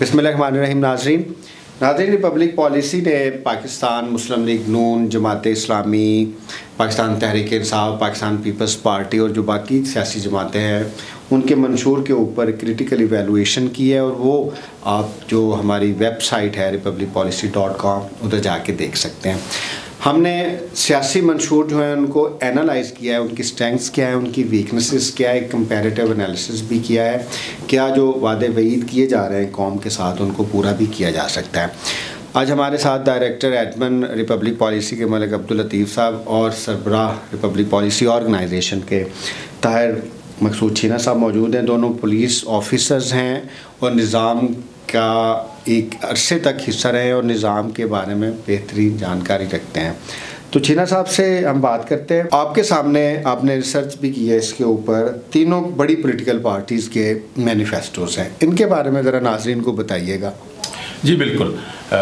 बिस्मिल्लाहिर्रहमानिर्रहीम। नाज़रीन, republic policy ने Pakistan Muslim League Noon, Jamaat Islami, Pakistan Tehreek Insaf, Pakistan Peoples Party और जो बाकी सियासी जमातें हैं उनके मंशूर के ऊपर क्रिटिकल इवैल्यूएशन की है, और वो आप जो हमारी वेबसाइट है republicpolicy.com उधर जाके देख सकते हैं। हमने सियासी मंशूर जो है उनको एनालाइज़ किया है, उनकी स्ट्रेंथ्स क्या है, उनकी वीकनेसेस क्या है, कंपैरेटिव एनालिसिस भी किया है, क्या जो वादे वईद किए जा रहे हैं कौम के साथ उनको पूरा भी किया जा सकता है। आज हमारे साथ डायरेक्टर एडमिन रिपब्लिक पॉलिसी के मलिक अब्दुल लतीफ़ साहब और सरबराह रिपब्लिक पॉलिसी ऑर्गेनाइजेशन के ताहिर मकसूद छीना साहब मौजूद हैं। दोनों पुलिस ऑफिसर्स हैं और निज़ाम का एक अरसे तक हिस्सा रहे और निज़ाम के बारे में बेहतरीन जानकारी रखते हैं। तो छीना साहब से हम बात करते हैं। आपके सामने आपने रिसर्च भी की है इसके ऊपर, तीनों बड़ी पॉलिटिकल पार्टीज़ के मैनिफेस्टोज़ हैं, इनके बारे में ज़रा नाज़रीन को बताइएगा। जी बिल्कुल,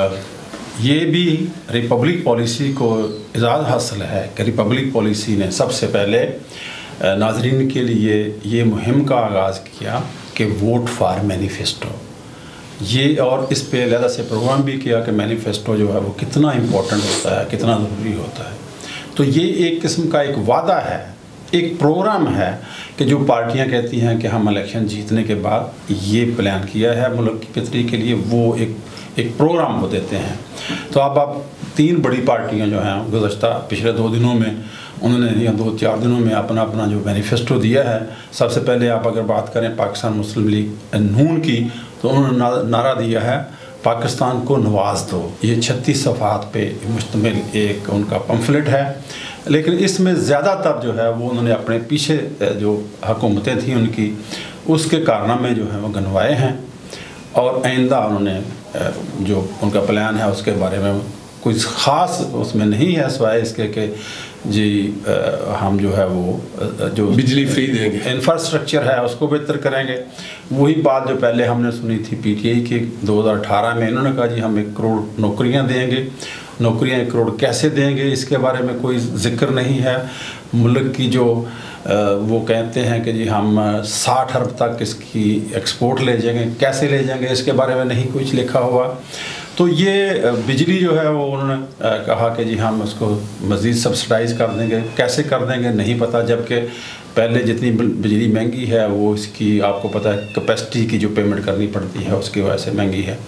ये भी रिपब्लिक पॉलिसी को इजाज़ हासिल है कि रिपब्लिक पॉलिसी ने सबसे पहले नाज़रीन के लिए ये मुहिम का आगाज़ किया कि वोट फॉर मैनिफेस्टो, ये और इस पे अलहदा से प्रोग्राम भी किया कि मैनिफेस्टो जो है वो कितना इम्पोर्टेंट होता है, कितना ज़रूरी होता है। तो ये एक किस्म का एक वादा है, एक प्रोग्राम है कि जो पार्टियां कहती हैं कि हम इलेक्शन जीतने के बाद ये प्लान किया है मुल्क की बेहतरी के लिए, वो एक प्रोग्राम वो देते हैं। तो अब आप तीन बड़ी पार्टियां जो हैं गुज़श्ता पिछले 2 दिनों में उन्होंने या 2-4 दिनों में अपना जो मैनिफेस्टो दिया है। सबसे पहले आप अगर बात करें पाकिस्तान मुस्लिम लीग नून की, तो उन्होंने नारा दिया है पाकिस्तान को नवाज दो। ये 36 सफ़हात पे मुश्तमिल एक उनका पम्फलेट है, लेकिन इसमें ज़्यादातर जो है वो उन्होंने अपने पीछे जो हुकूमतें थी उनकी उसके कारनामे जो हैं वो गिनवाए हैं, और आइंदा उन्होंने जो उनका प्लान है उसके बारे में कुछ ख़ास उसमें नहीं है सिवाय इसके कि जी हम जो है वो जो बिजली फ्री देंगे, इंफ्रास्ट्रक्चर है उसको बेहतर करेंगे। वही बात जो पहले हमने सुनी थी पीटीआई की 2018 में, इन्होंने कहा जी हम 1 करोड़ नौकरियां देंगे। नौकरियां 1 करोड़ कैसे देंगे इसके बारे में कोई जिक्र नहीं है। मुल्क की जो वो कहते हैं कि जी हम 60 अरब तक इसकी एक्सपोर्ट ले जाएंगे, कैसे ले जाएंगे इसके बारे में नहीं कुछ लिखा हुआ। तो ये बिजली जो है वो उन्होंने कहा कि जी हम उसको मज़ीद सब्सिडाइज़ कर देंगे, कैसे कर देंगे नहीं पता, जबकि पहले जितनी बिजली महंगी है वो इसकी आपको पता है कैपेसिटी की जो पेमेंट करनी पड़ती है उसकी वजह से महंगी है।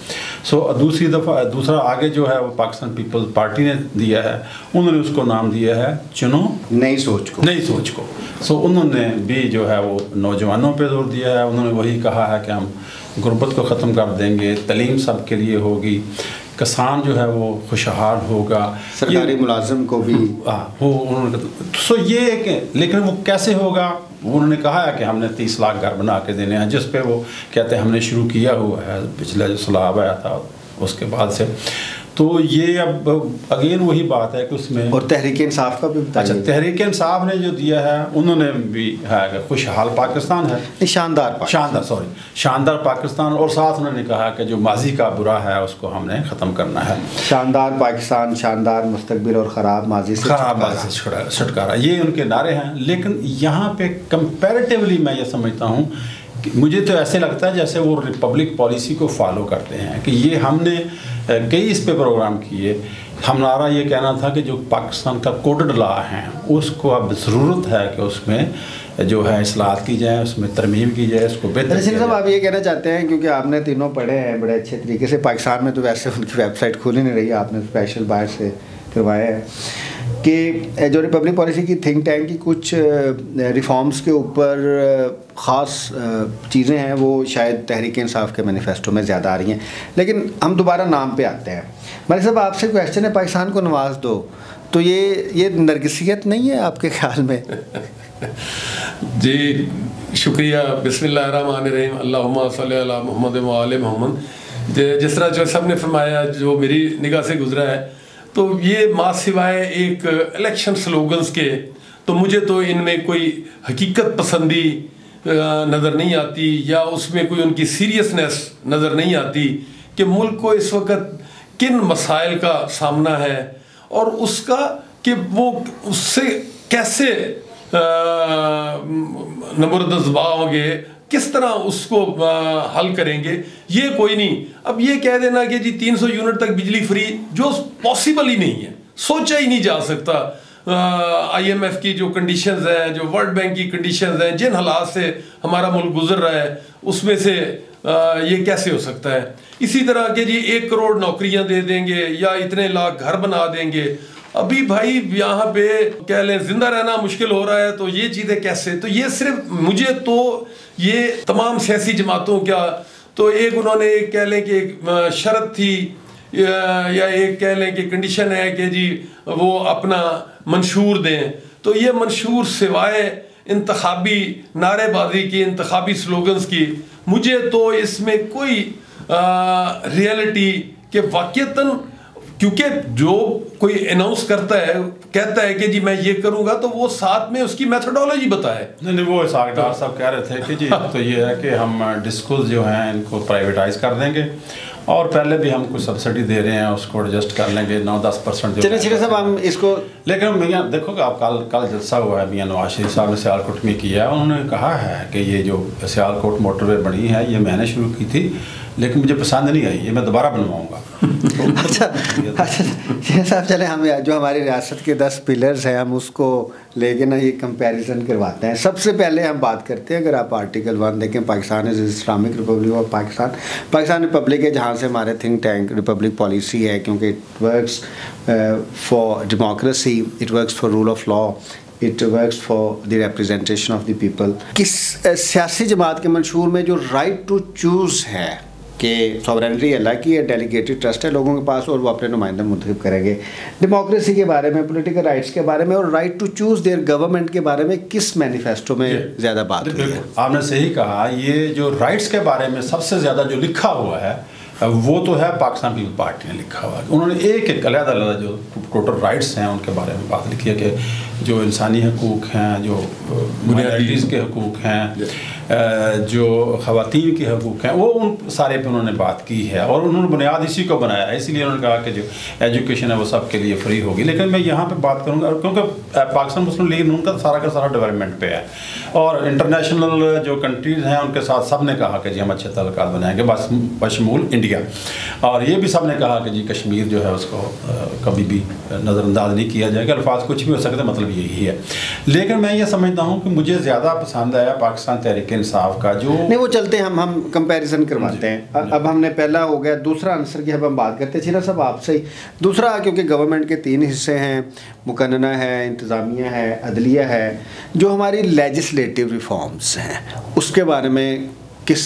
दूसरा आगे जो है वो पाकिस्तान पीपल्स पार्टी ने दिया है, उन्होंने उसको नाम दिया है चुनो नई सोच को। सो उन्होंने भी जो है वो नौजवानों पे जोर दिया है। उन्होंने वही कहा है कि हम गुर्बत को ख़त्म कर देंगे, तलीम सब के लिए होगी, किसान जो है वो खुशहाल होगा, सरकारी मुलाजिम को भी वो उन्होंने। सो ये एक, लेकिन वो कैसे होगा उन्होंने कहा है कि हमने 30 लाख घर बना के देने हैं, जिस पे वो कहते हैं हमने शुरू किया हुआ है पिछला जो सलाब आया था उसके बाद से। तो ये अब अगेन वही बात है कि उसमें और तहरीक इंसाफ का भी बताइए। अच्छा, तहरीक इंसाफ ने जो दिया है उन्होंने भी है कि खुशहाल पाकिस्तान है, शानदार पाकिस्तान, और साथ उन्होंने कहा कि जो माजी का बुरा है उसको हमने ख़त्म करना है। शानदार पाकिस्तान, शानदार मुस्तकबिल और ख़राब माजी से छुटकारा, ये उनके नारे हैं। लेकिन यहाँ पे कंपैरेटिवली मैं ये समझता हूँ, मुझे तो ऐसे लगता है जैसे वो रिपब्लिक पॉलिसी को फॉलो करते हैं कि ये हमने कई इस पे प्रोग्राम किए। हमारा ये कहना था कि जो पाकिस्तान का कोडेड लॉ है उसको अब ज़रूरत है कि उसमें जो है इस्लाहत की जाए, उसमें तरमीम की जाए, उसको बेहतर किया जाए। आप ये कहना चाहते हैं, क्योंकि आपने तीनों पढ़े हैं बड़े अच्छे तरीके से, पाकिस्तान में तो वैसे उनकी वेबसाइट खुली नहीं रही, आपने स्पेशल बाहर से करवाया है, कि जो रिपब्लिक पॉलिसी की थिंक टैंक की कुछ रिफॉर्म्स के ऊपर ख़ास चीज़ें हैं वो शायद तहरीक इंसाफ के मैनिफेस्टो में ज़्यादा आ रही हैं। लेकिन हम दोबारा नाम पे आते हैं। मलिक साहब, आपसे क्वेश्चन है पाकिस्तान को नवाज दो, तो ये नरगिसियत नहीं है आपके ख्याल में? जी शुक्रिया। बिस्मिल्लाहिर्रहमानिर्रहीम, अल्लाहुम्मा सल्ली अला मुहम्मद व आले मुहम्मद। जिस तरह जो सब ने फरमाया, जो मेरी निगाह से गुजरा है, तो ये माँ सिवाय एक इलेक्शन स्लोगन्स के, तो मुझे तो इनमें कोई हकीकत पसंदी नज़र नहीं आती, या उसमें कोई उनकी सीरियसनेस नज़र नहीं आती कि मुल्क को इस वक्त किन मसाइल का सामना है और उसका कि वो उससे कैसे नबरदज़बा होंगे किस तरह उसको हल करेंगे, ये कोई नहीं। अब ये कह देना कि जी 300 यूनिट तक बिजली फ्री, जो पॉसिबल ही नहीं है, सोचा ही नहीं जा सकता। IMF की जो कंडीशंस हैं, जो वर्ल्ड बैंक की कंडीशंस हैं, जिन हालात से हमारा मुल्क गुजर रहा है, उसमें से ये कैसे हो सकता है। इसी तरह के जी 1 करोड़ नौकरियां दे देंगे या इतने लाख घर बना देंगे। अभी भाई यहाँ पे कह लें जिंदा रहना मुश्किल हो रहा है, तो ये चीज़ें कैसे। तो ये सिर्फ मुझे तो ये तमाम सियासी जमातों का तो एक उन्होंने कह लें कि एक शर्त थी या एक कह लें कि कंडीशन है कि जी वो अपना मंशूर दें। तो ये मंशूर सिवाय इंतखाबी नारेबाजी की, इंतखाबी स्लोगन्स की, मुझे तो इसमें कोई रियलिटी के वाक़तन, क्योंकि जो कोई अनाउंस करता है, कहता है कि जी मैं ये करूंगा, तो वो साथ में उसकी मेथोडोलॉजी बताए। नहीं, वो डॉक्टर साहब कह रहे थे कि जी तो ये है कि हम डिस्कोस जो हैं इनको प्राइवेटाइज कर देंगे और पहले भी हम कुछ सब्सिडी दे रहे हैं उसको एडजस्ट कर लेंगे 9-10%। चलिए साहब हम इसको, लेकिन मियाँ देखो कि आप कल जलसा हुआ है, मियाँ नवाज शरीफ साहब ने सियालकोट में किया, उन्होंने कहा है कि ये जो सियालकोट मोटरवे बनी है ये मैंने शुरू की थी लेकिन मुझे पसंद नहीं आई, ये मैं दोबारा बनवाऊंगा। अच्छा साहब, चले हम जो हमारी रियासत के 10 पिलर्स हैं हम उसको लेके ना ये कंपैरिजन करवाते हैं। सबसे पहले हम बात करते हैं, अगर आप आर्टिकल 1 देखें, Pakistan is Islamic republic of Pakistan republic है जहाँ से हमारे थिंक टैंक रिपब्लिक पॉलिसी है, क्योंकि it works for democracy, it works for rule of law, it works for the representation of the people. किस सियासी जमात के मंशूर में जो राइट टू चूज़ है कि सॉवरेनिटी अल्लाह की है, डेलीगेटेड ट्रस्ट है लोगों के पास और वो अपने नुमाइंदा मुंतखब करेंगे, डेमोक्रेसी के बारे में, पॉलिटिकल राइट्स के बारे में और right to choose their government के बारे में किस मैनिफेस्टो में ज़्यादा बात हुई है? आपने सही कहा, ये जो राइट्स के बारे में सबसे ज़्यादा जो लिखा हुआ है वो तो है पाकिस्तान पीपल पार्टी ने लिखा हुआ है। उन्होंने एक अलग-अलग जो टोटल राइट्स हैं उनके बारे में बात लिखी है कि जो इंसानी हकूक़ हैं, जो माइनॉरिटीज़ के हकूक़ हैं, जो ख़वातीन के हकूक़ हैं, वो उन सारे पे उन्होंने बात की है और उन्होंने बुनियाद इसी को बनाया है। इसीलिए उन्होंने कहा कि जो एजुकेशन है वो सबके लिए फ्री होगी। लेकिन मैं यहाँ पे बात करूँगा क्योंकि पाकिस्तान मुस्लिम लीग नून का सारा डेवलपमेंट पे है और इंटरनेशनल जो कंट्रीज़ हैं उनके साथ सब ने कहा कि जी हम अच्छे तल्लुकात बनाएंगे, बशमूल इंडिया। और ये भी सब ने कहा कि जी कश्मीर जो है उसको कभी भी नज़रअंदाज नहीं किया जाएगा। अल्फाज कुछ भी हो सकते, मतलब यही है। लेकिन मैं ये समझता हूँ कि मुझे ज़्यादा पसंद आया पाकिस्तान तहरीक इंसाफ का जो नहीं, वो चलते हैं हम कंपैरिजन करवाते हैं। अब हमने पहला हो गया, दूसरा आंसर की अब हम बात करते हैं। छिरा साहब आपसे ही दूसरा, क्योंकि गवर्नमेंट के 3 हिस्से हैं, मुकन्नना है, इंतज़ामिया है, अदलिया है, जो हमारी लेजिस्लेटिव रिफॉर्म्स हैं उसके बारे में किस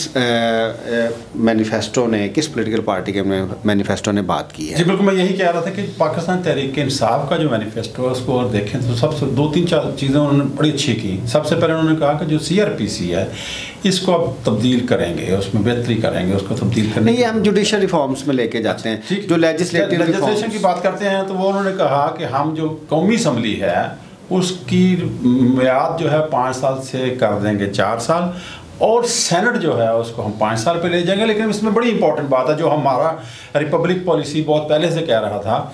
मैनिफेस्टो ने, किस पॉलिटिकल पार्टी के मैनिफेस्टो ने बात की है? जी बिल्कुल, मैं यही कह रहा था कि पाकिस्तान तहरीक इंसाफ का जो मैनिफेस्टो है उसको और देखें तो सबसे 2-3-4 चीज़ें उन्होंने बड़ी अच्छी की। सबसे पहले उन्होंने कहा कि जो CRPC है इसको अब तब्दील करेंगे, उसमें बेहतरी करेंगे, उसको तब्दील करने। नहीं, हम जुडिशल रिफॉर्म्स में लेके जाते हैं। जो लेजिस्लेशन की बात करते हैं तो वो उन्होंने कहा कि हम जो कौमी असम्बली है उसकी मियाद जो है 5 साल से कर देंगे 4 साल और सेनेट जो है उसको हम 5 साल पे ले जाएंगे। लेकिन इसमें बड़ी इंपॉर्टेंट बात है, जो हमारा रिपब्लिक पॉलिसी बहुत पहले से कह रहा था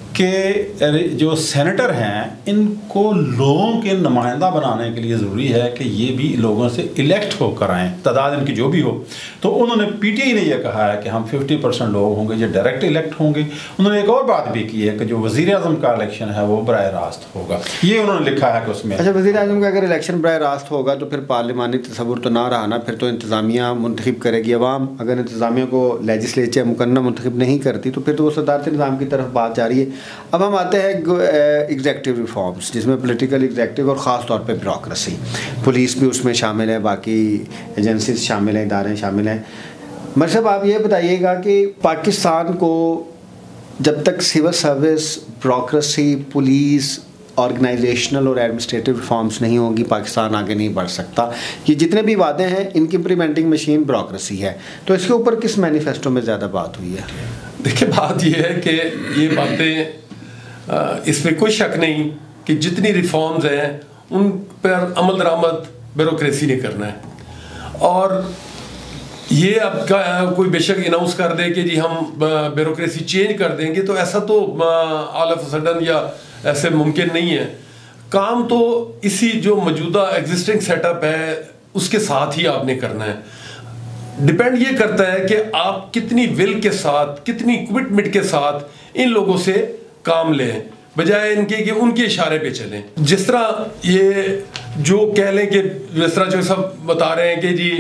कि जो सेनेटर हैं इनको लोगों के नुमाइंदा बनाने के लिए ज़रूरी है कि ये भी लोगों से इलेक्ट होकर आएँ, तादाद इनकी जो भी हो। तो उन्होंने PTI ने यह कहा है कि हम 50% लोग होंगे जो डायरेक्ट इलेक्ट होंगे। उन्होंने एक और बात भी की है कि जो वज़ीर आज़म का इलेक्शन है वो बराह रास्त होगा, ये उन्होंने लिखा है कि उसमें। अच्छा, वज़ीर आज़म का अगर इलेक्शन बराह रास्त होगा तो फिर पार्लिमानी तसव्वुर तो ना रहा ना, फिर तो इंतज़ामिया मुंतखब करेगी अवाम। अगर इंतज़ामिया को लेजिस्लेचर मुकन्ना मुंतखब नहीं करती तो फिर तो वो सदारती निज़ाम की तरफ बात जा रही है। अब हम आते हैं एग्जेक्टिव रिफॉर्म्स, जिसमें पॉलिटिकल एग्जेक्टिव और ख़ास तौर पे ब्यूरोक्रेसी, पुलिस भी उसमें शामिल है, बाकी एजेंसीज शामिल हैं, इदारे शामिल हैं। मगर साहब आप ये बताइएगा कि पाकिस्तान को जब तक civil service, bureaucracy, police, organisational और एडमिनिस्ट्रेटिव रिफॉर्म्स नहीं होंगी पाकिस्तान आगे नहीं बढ़ सकता। ये जितने भी वादे हैं इनकी इम्प्लीमेंटिंग मशीन ब्यूरोक्रेसी है। तो इसके ऊपर किस मैनिफेस्टो में ज़्यादा बात हुई है? देखिए, बात ये है कि ये बातें, इसमें कोई शक नहीं कि जितनी रिफॉर्म्स हैं उन पर अमल दरामद ब्यूरोक्रेसी ने करना है। और ये अब कोई बेशक अनाउंस कर दे कि जी हम ब्यूरोक्रेसी चेंज कर देंगे, तो ऐसा तो ऑल ऑफ सडन या ऐसे मुमकिन नहीं है। काम तो इसी जो मौजूदा एग्जिस्टिंग सेटअप है उसके साथ ही आपने करना है। डिपेंड ये करता है कि आप कितनी विल के साथ, कितनी कमिटमेंट के साथ इन लोगों से काम लें, बजाय इनके कि उनके इशारे पे चलें। जिस तरह ये जो कह लें कि जिस तरह जो सब बता रहे हैं कि जी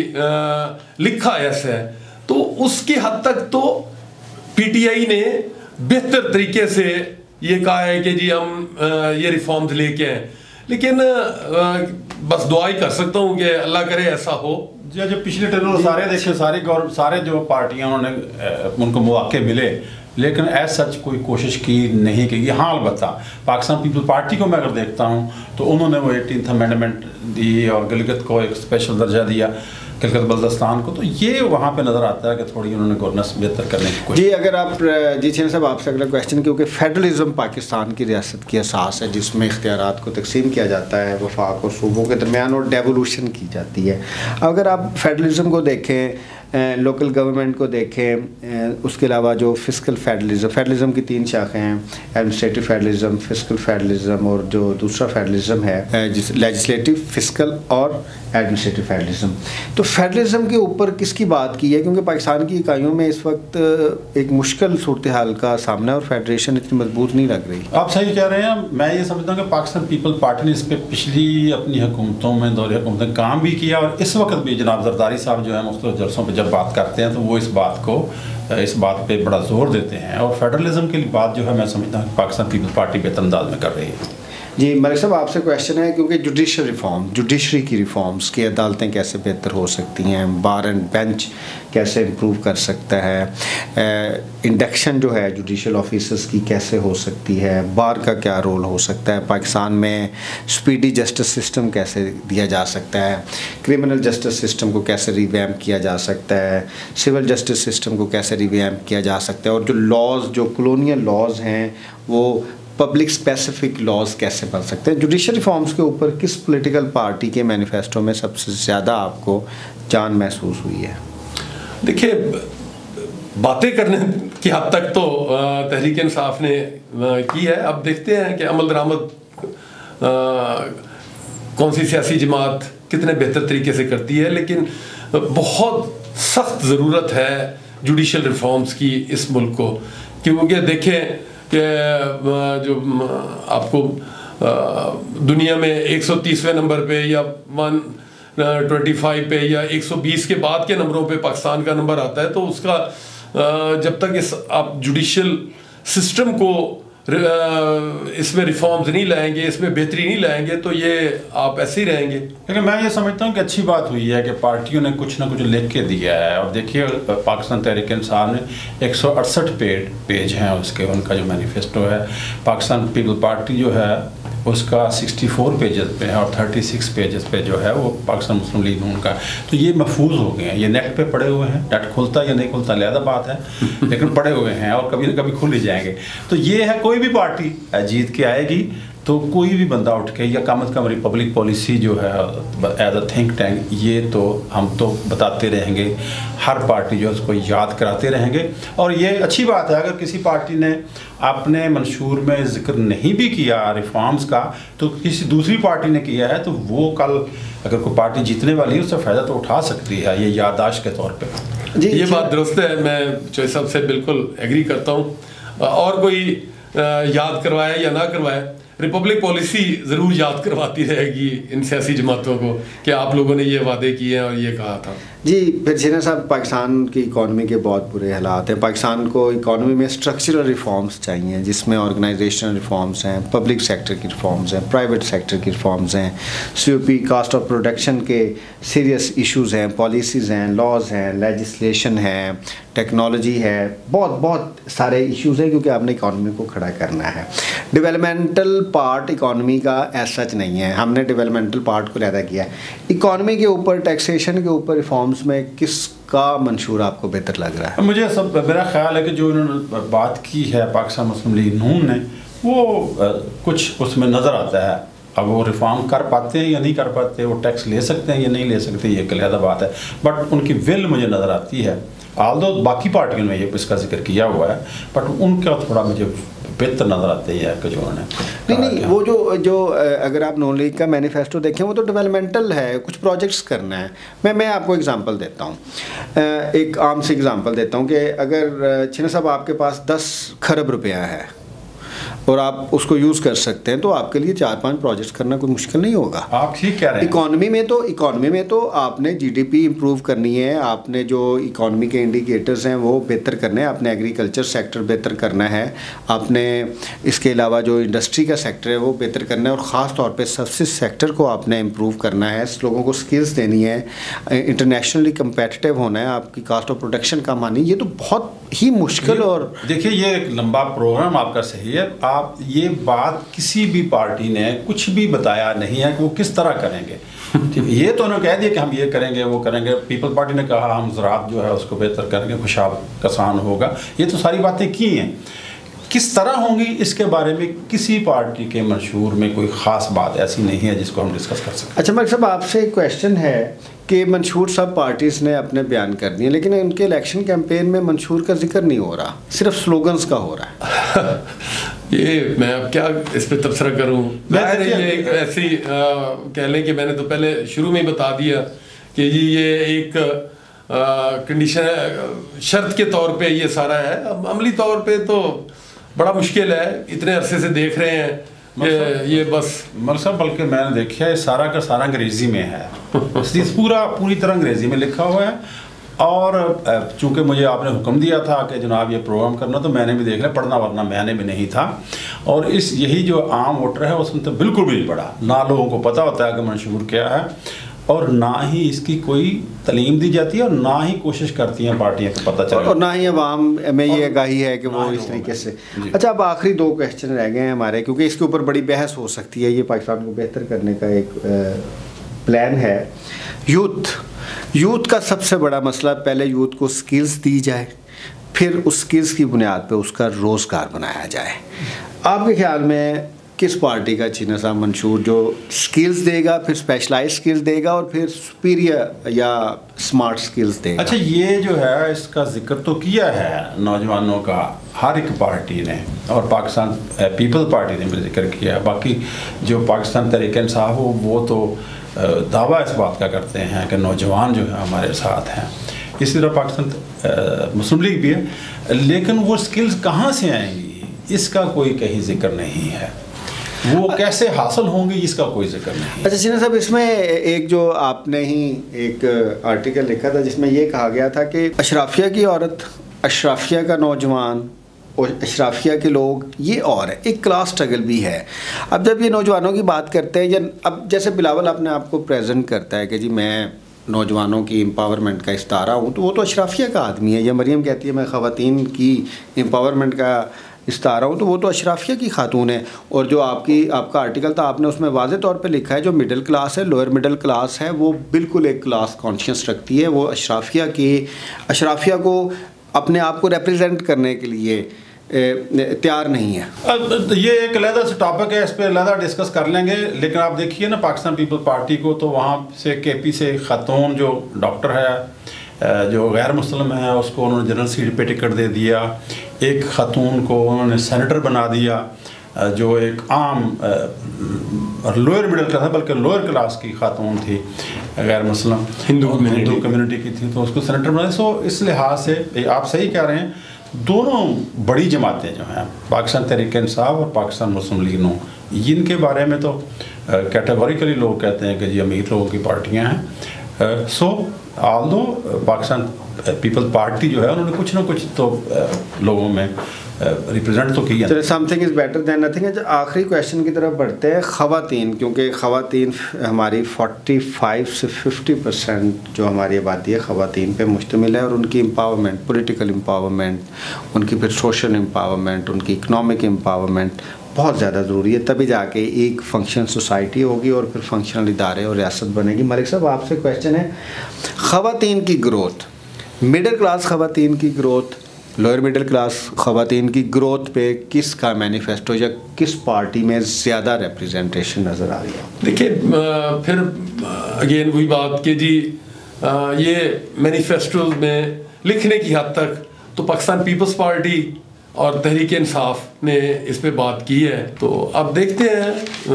लिखा ऐसा है, तो उसकी हद तक तो पीटीआई ने बेहतर तरीके से ये कहा है कि जी हम ये रिफॉर्म्स लेके आए, लेकिन बस दुआ ही कर सकता हूँ कि अल्लाह करे ऐसा हो। जो पिछले टर्म सारे देखे, सारे जो पार्टियां उन्होंने उनको मौके मिले, लेकिन एज सच कोई कोशिश की नहीं की। हाँ, अलबत्ता पाकिस्तान पीपल पार्टी को मैं अगर देखता हूँ तो उन्होंने वो 18th अमेंडमेंट दी और गिलगित को एक स्पेशल दर्जा दिया, गिलगित बल्तिस्तान को, तो ये वहाँ पे नज़र आता है कि थोड़ी उन्होंने गवर्नेंस बेहतर करने की कोशिश। जी, अगर आप जी छेन साहब आपसे अगला क्वेश्चन, क्योंकि फेडरलिज्म पाकिस्तान की रियासत की असास है जिसमें इख्तियारात को तकसीम किया जाता है वफाक और सूबों के दरमियान और डेवोल्यूशन की जाती है। अगर आप फेडरलिज्म को देखें, लोकल गवर्नमेंट को देखें, उसके अलावा जो फिस्कल फेडरलिज्म की 3 शाखें हैं, एडमिनिस्ट्रेटिव फेडरलिज्म, फिस्कल फेडरलिज्म और जो दूसरा फेडरलिज्म है जिस लेजिस्लेटिव, फिस्कल और एडमिनिस्ट्रेटिव फेडरलिज्म। तो फेडरलिज्म के ऊपर किसकी बात की है, क्योंकि पाकिस्तान की इकाइयों में इस वक्त एक मुश्किल सूरत हाल का सामना है और फेडरेशन इतनी मजबूत नहीं लग रही। आप सही कह रहे हैं। मैं ये समझता हूँ कि पाकिस्तान पीपल पार्टी ने इस पर पिछली अपनी हुकूमतों में, दौरे हुकूमत काम भी किया और इस वक्त भी जनाब जरदारी साहब जो है मुख्तलिफ जलसों पर जब बात करते हैं तो वो इस बात पे बड़ा जोर देते हैं और फेडरलिज्म की बात जो है मैं समझता हूँ पाकिस्तान पीपल्स पार्टी बेहतर अंदाज में कर रही है। जी मलिक साहब, आपसे क्वेश्चन है, क्योंकि जुडिशरी की रिफॉर्म्स की अदालतें कैसे बेहतर हो सकती हैं, बार एंड बेंच कैसे इम्प्रूव कर सकता है, इंडक्शन जो है जुडिशल ऑफिसर्स की कैसे हो सकती है, बार का क्या रोल हो सकता है, पाकिस्तान में स्पीडी जस्टिस सिस्टम कैसे दिया जा सकता है, क्रिमिनल जस्टिस सिस्टम को कैसे रिवैम्प किया जा सकता है, सिविल जस्टिस सिस्टम को कैसे रिवैम्प किया जा सकता है, और जो लॉज, जो कॉलोनियल लॉज हैं वो पब्लिक स्पेसिफिक लॉज कैसे बन सकते हैं। जुडिशल रिफॉर्म्स के ऊपर किस पॉलिटिकल पार्टी के मैनिफेस्टो में सबसे ज़्यादा आपको जान महसूस हुई है? देखिए, बातें करने की हद तक तो तहरीक इंसाफ ने की है। अब देखते हैं कि अमल दरामद कौन सी सियासी जमात कितने बेहतर तरीके से करती है, लेकिन बहुत सख्त ज़रूरत है जुडिशल रिफॉर्म्स की इस मुल्क को, क्योंकि देखें कि जो आपको दुनिया में 130वें नंबर पे या 125 पे या 120 के बाद के नंबरों पे पाकिस्तान का नंबर आता है, तो उसका जब तक इस आप जुडिशल सिस्टम को इसमें रिफॉर्म्स नहीं लाएंगे, इसमें बेहतरी नहीं लाएंगे, तो ये आप ऐसे ही रहेंगे। लेकिन मैं ये समझता हूँ कि अच्छी बात हुई है कि पार्टियों ने कुछ ना कुछ लिख के दिया है। और देखिए, पाकिस्तान तहरीक इंसाफ ने 168 पेज हैं उसके, उनका जो मैनिफेस्टो है। पाकिस्तान पीपल पार्टी जो है उसका 64 पेजेस पे है और 36 पेजेस पे जो है वो पाकिस्तान मुस्लिम लीग नून का। तो ये महफूज हो गए हैं, ये नेट पे पड़े हुए हैं। नेट खुलता या नहीं खुलता अलग बात है, लेकिन पड़े हुए हैं और कभी ना कभी खुल ही जाएंगे। तो ये है, कोई भी पार्टी जीत के आएगी तो कोई भी बंदा उठ के, या कम अज़ कम रिपब्लिक पॉलिसी जो है एज अ थिंक टैंक, ये तो हम तो बताते रहेंगे, हर पार्टी जो है उसको याद कराते रहेंगे। और ये अच्छी बात है, अगर किसी पार्टी ने अपने मंशूर में जिक्र नहीं भी किया रिफॉर्म्स का, तो किसी दूसरी पार्टी ने किया है, तो वो कल अगर कोई पार्टी जीतने वाली है उससे फ़ायदा तो उठा सकती है, ये याददाश्त के तौर पर। जी, ये बात दुरुस्त है, मैं चॉइस साहब से बिल्कुल एग्री करता हूँ। और कोई याद करवाए या ना करवाए, रिपब्लिक पॉलिसी ज़रूर याद करवाती रहेगी इन सियासी जमातों को कि आप लोगों ने ये वादे किए और ये कहा था। जी, फिर जीना साहब, पाकिस्तान की इकॉनमी के बहुत बुरे हालात हैं। पाकिस्तान को इकॉनमी में स्ट्रक्चरल रिफॉर्म्स चाहिए, जिसमें ऑर्गेनाइजेशनल रिफॉर्म्स हैं, पब्लिक सेक्टर की रिफॉर्म्स हैं, प्राइवेट सेक्टर की रिफॉर्म्स हैं, COP कास्ट ऑफ प्रोडक्शन के सीरियस इश्यूज़ हैं, पॉलिसीज़ हैं, लॉज हैं, लेजिस्लेशन है, टेक्नोलॉजी है, बहुत सारे इश्यूज़ हैं, क्योंकि आपने इकॉनमी को खड़ा करना है। डेवलपमेंटल पार्ट इकॉनमी का एज सच नहीं है, हमने डेवलपमेंटल पार्ट को ज़्यादा किया है। इकॉनमी के ऊपर, टैक्सेशन के ऊपर रिफॉर्म्स में किसका मंशूर आपको बेहतर लग रहा है? मुझे मेरा ख्याल है कि जो उन्होंने बात की है पाकिस्तान मुस्लिम लीग नून ने, वो कुछ उसमें नज़र आता है। अब वो रिफॉर्म कर पाते हैं या नहीं कर पाते, वो टैक्स ले सकते हैं या नहीं ले सकते, ये अलग बात है, बट उनकी विल मुझे नज़र आती है। आल्दो बाकी पार्टियों ने ये इसका जिक्र किया हुआ है, बट उनका थोड़ा मुझे बेहतर नज़र आती है कि जो नहीं वो जो अगर आप नून लीग का मैनिफेस्टो देखें वो तो डेवलपमेंटल है, कुछ प्रोजेक्ट्स करना है। मैं आपको एग्जांपल देता हूँ, एक आम सी एग्जांपल देता हूँ कि अगर छिना साहब आपके पास 10 खरब रुपया है और आप उसको यूज़ कर सकते हैं तो आपके लिए 4-5 प्रोजेक्ट्स करना कोई मुश्किल नहीं होगा। आप ठीक कह रहे हैं। इकॉनमी में तो आपने जीडीपी इंप्रूव करनी है, आपने जो इकॉनमी के इंडिकेटर्स हैं वो बेहतर करने हैं, आपने एग्रीकल्चर सेक्टर बेहतर करना है, आपने इसके अलावा जो इंडस्ट्री का सेक्टर है वो बेहतर करना है, और ख़ास तौर पे सर्विस सेक्टर को आपने इम्प्रूव करना है, लोगों को स्किल्स देनी है, इंटरनेशनली कम्पेटिटिव होना है, आपकी कास्ट ऑफ प्रोडक्शन कम आनी। ये तो बहुत ही मुश्किल, और देखिए ये एक लंबा प्रोग्राम आपका सही है। आप ये बात किसी भी पार्टी ने कुछ भी बताया नहीं है कि वो किस तरह करेंगे। ये तो उन्होंने कह दिया कि हम ये करेंगे वो करेंगे। पीपल पार्टी ने कहा हम ज़राअत जो है उसको बेहतर करेंगे, खुशहाल किसान होगा। ये तो सारी बातें की हैं, किस तरह होंगी इसके बारे में किसी पार्टी के मंशूर में कोई ख़ास बात ऐसी नहीं है जिसको हम डिस्कस कर सकते। अच्छा मलिक साहब, आपसे एक क्वेश्चन है कि मंशूर सब पार्टीज़ ने अपने बयान कर दिए, लेकिन उनके इलेक्शन कैंपेन में मंशूर का जिक्र नहीं हो रहा, सिर्फ स्लोगन्स का हो रहा है। ये मैं अब क्या इस पर तबसरा करूँ। ये एक ऐसी कह लें कि मैंने तो पहले शुरू में ही बता दिया कि ये एक कंडीशन शर्त के तौर पे ये सारा है। अब अमली तौर पे तो बड़ा मुश्किल है, इतने अरसे से देख रहे हैं ये बस मलसा, बल्कि मैंने देखा है सारा का सारा अंग्रेज़ी में है। पूरी तरह अंग्रेज़ी में लिखा हुआ है, और चूंकि मुझे आपने हुक्म दिया था कि जनाब ये प्रोग्राम करना, तो मैंने भी देख लिया, पढ़ना वरना मैंने भी नहीं था। और यही जो आम वोटर है उसने तो बिल्कुल भी नहीं पढ़ा, ना लोगों को पता होता है कि मंशूर क्या है, और ना ही इसकी कोई तालीम दी जाती है, और ना ही कोशिश करती हैं पार्टियां को पता चले, और ना ही अवाम में ये आगाही है कि वो इस तरीके से। अच्छा, अब आखिरी 2 क्वेश्चन रह गए हैं हमारे, क्योंकि इसके ऊपर बड़ी बहस हो सकती है। ये पाकिस्तान को बेहतर करने का एक प्लान है। यूथ का सबसे बड़ा मसला, पहले यूथ को स्किल्स दी जाए, फिर उस स्किल्स की बुनियाद पे उसका रोज़गार बनाया जाए। आपके ख्याल में किस पार्टी का छिना साहब मंशूर जो स्किल्स देगा, फिर स्पेशलाइज स्किल्स देगा, और फिर सुपीरियर या स्मार्ट स्किल्स देगा? अच्छा, ये जो है इसका जिक्र तो किया है नौजवानों का हर एक पार्टी ने, और पाकिस्तान पीपल पार्टी ने भी जिक्र किया है। बाकी जो पाकिस्तान तहरीक-ए-इंसाफ हो वो तो दावा इस बात का करते हैं कि नौजवान जो है हमारे साथ हैं। इसी तरह पाकिस्तान मुस्लिम लीग भी है, लेकिन वो स्किल्स कहाँ से आएंगी इसका कोई कहीं जिक्र नहीं है, वो कैसे हासिल होंगी इसका कोई जिक्र नहीं। अच्छा छिना साहब, इसमें एक जो आपने ही एक आर्टिकल लिखा था जिसमें ये कहा गया था कि अशराफिया की औरत, अशराफिया का नौजवान और अशराफिया के लोग, ये और है, एक क्लास स्ट्रगल भी है। अब जब ये नौजवानों की बात करते हैं, या अब जैसे बिलावल अपने आप को प्रेजेंट करता है कि जी मैं नौजवानों की एम्पावरमेंट का इस्तारा हूँ, तो वो तो अशराफिया का आदमी है। या मरियम कहती है मैं ख़वातीन की एम्पावरमेंट का इस्तारा हूँ, तो वो तो अशराफिया की खातून है। और जो आपका आर्टिकल था, आपने उसमें वाज़े तौर पे लिखा है जो मिडिल क्लास है, लोअर मिडिल क्लास है, वो बिल्कुल एक क्लास कॉन्शियस रखती है, वो अशराफिया को अपने आप को रिप्रेजेंट करने के लिए तैयार नहीं है। ये एक अलग सा टॉपिक है, इस पर अलग डिस्कस कर लेंगे। लेकिन आप देखिए ना पाकिस्तान पीपल पार्टी को, तो वहाँ से केपी से खातून जो डॉक्टर है जो गैर मुस्लिम है उसको उन्होंने जनरल सीट पे टिकट दे दिया। एक खातून को उन्होंने सेनेटर बना दिया जो एक आम लोअर मिडिल क्लास है, बल्कि लोअर क्लास की खातून थी, गैर मुस्लिम हिंदू कम्युनिटी की थी, तो उसको सेनेटर बना दिया। सो इस लिहाज से आप सही कह रहे हैं, दोनों बड़ी जमातें जो हैं पाकिस्तान तहरीक-ए-इंसाफ और पाकिस्तान मुस्लिम लीग नून, इनके बारे में तो कैटेगोरिकली लोग कहते हैं कि जी अमीर लोगों की पार्टियां हैं। So although Pakistan people party जो है उन्होंने कुछ ना कुछ तो लोगों में रिप्रेजेंट तो किया। चलिए, something is better than nothing है। आखिरी क्वेश्चन की तरफ बढ़ते हैं। ख़वातीन, क्योंकि ख़वातीन हमारी 45 से 50% जो हमारी आबादी है ख़वातीन पे मुश्तमिल है, और उनकी एम्पावरमेंट, पॉलिटिकल एम्पावरमेंट, उनकी फिर सोशल एम्पावरमेंट, उनकी इकनॉमिक एम्पावरमेंट बहुत ज़्यादा ज़रूरी है। तभी जाके एक फंक्शन सोसाइटी होगी और फिर फंक्शनल इदारे और रियासत बनेगी। मलिक साहब, आपसे क्वेश्चन है, ख़वातीन की ग्रोथ, मिडिल क्लास ख़वातीन की ग्रोथ, लोअर मिडिल क्लास ख़वातीन की ग्रोथ पे किसका मैनिफेस्टो या किस पार्टी में ज़्यादा रिप्रेजेंटेशन नज़र आ रही है? देखिए, फिर अगेन वही बात कि जी ये मैनिफेस्टो में लिखने की हद तक तो पाकिस्तान पीपल्स पार्टी और तहरीक इंसाफ ने इस पे बात की है। तो अब देखते हैं,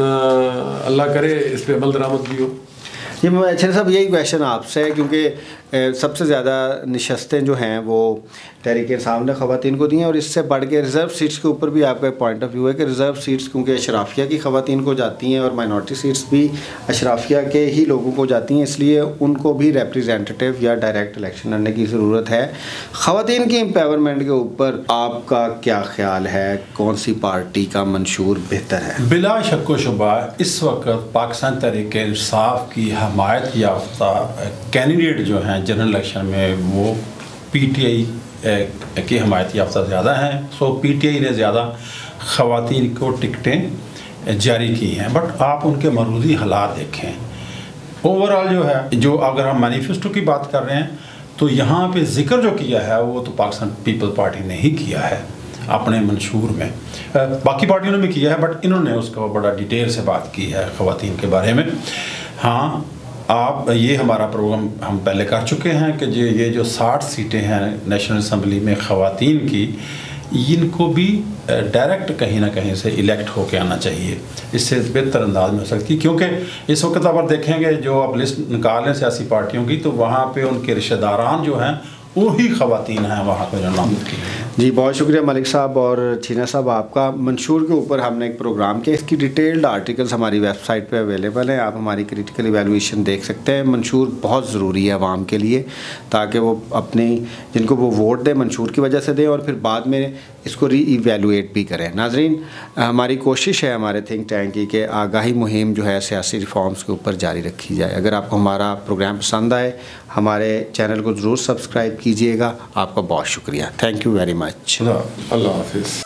अल्लाह करे इस पे अमल दरामद भी हो। जी अच्छा साहब, यही क्वेश्चन आपसे है क्योंकि सबसे ज़्यादा नशस्तें जो हैं वो तहरीक इंसाफ ने ख़वातीन को दी हैं, और इससे बढ़ के रिज़र्व सीट्स के ऊपर भी आपका एक पॉइंट ऑफ व्यू है कि रिज़र्व सीट्स क्योंकि अशराफिया की ख़वातीन को जाती हैं और माइनॉरिटी सीट्स भी अशराफिया के ही लोगों को जाती हैं, इसलिए उनको भी रिप्रेजेंटेटिव या डायरेक्ट इलेक्शन लड़ने की ज़रूरत है। ख़वातीन की एम्पावरमेंट के ऊपर आपका क्या ख्याल है, कौन सी पार्टी का मंशूर बेहतर है? बिला शक व शुबा इस वक्त पाकिस्तान तहरीक इंसाफ की हमायत याफ्ता कैंडिडेट जो हैं जनरल इलेक्शन में वो PTI की हमायत याफ्ता ज़्यादा हैं। सो PTI ने ज़्यादा ख़वातीन को टिकटें जारी की हैं। बट आप उनके मरूजी हालात देखें, ओवरऑल जो है, जो अगर हम मैनिफेस्टो की बात कर रहे हैं तो यहाँ पे जिक्र जो किया है वो तो पाकिस्तान पीपल पार्टी ने ही किया है अपने मंशूर में। बाकी पार्टियों ने भी किया है बट इन्होंने उसका बड़ा डिटेल से बात की है ख़वातीन के बारे में। हाँ, आप ये हमारा प्रोग्राम हम पहले कर चुके हैं कि ये जो 60 सीटें हैं नेशनल असम्बली में ख़वातीन की, इनको भी डायरेक्ट कहीं ना कहीं से इलेक्ट होके आना चाहिए। इससे बेहतर अंदाज में हो सकती, क्योंकि इस वक्त आप देखेंगे जो आप लिस्ट निकाल लें सियासी पार्टियों की तो वहाँ पे उनके रिश्तेदारान जो हैं वही ख़वातीन हैं वहाँ पर जो नाम की। जी बहुत शुक्रिया मलिक साहब और छीना साहब, आपका मंशूर के ऊपर हमने एक प्रोग्राम किया, इसकी डिटेल्ड आर्टिकल्स हमारी वेबसाइट पे अवेलेबल हैं, आप हमारी क्रिटिकल इवैल्यूएशन देख सकते हैं। मंशूर बहुत ज़रूरी है आवाम के लिए ताकि वो अपनी जिनको वो वोट दें मंशूर की वजह से दें और फिर बाद में इसको री-इवैल्यूएट भी करें। नाजरीन, हमारी कोशिश है हमारे थिंक टैंक की कि आगाही मुहिम जो है सियासी रिफॉर्म्स के ऊपर जारी रखी जाए। अगर आपको हमारा प्रोग्राम पसंद आए हमारे चैनल को ज़रूर सब्सक्राइब कीजिएगा। आपका बहुत शुक्रिया, थैंक यू वेरी मच। अल्लाह हाफिज़।